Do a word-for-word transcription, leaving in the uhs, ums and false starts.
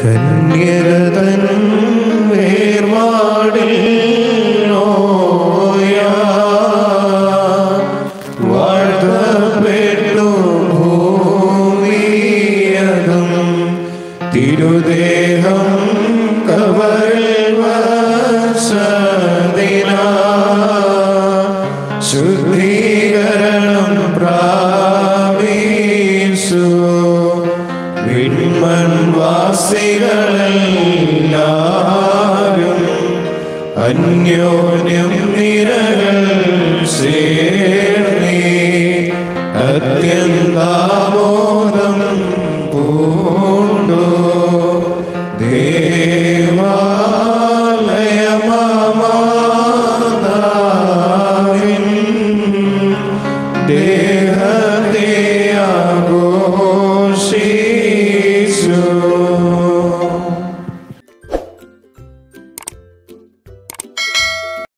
കന്യകതൻ വേർപാടിൽ വാഴ്ത്തപ്പെട്ടു ഭൂമിയതും തിരുദേഹം കവറിൽ വസതിനാ ശുദ്ധീകരണം പ്രാപിച്ചു. വിൺമൺവാസികളെല്ലാരും അന്യോന്യം നിരകൾ ചേർന്നേ അത്യന്താമോദ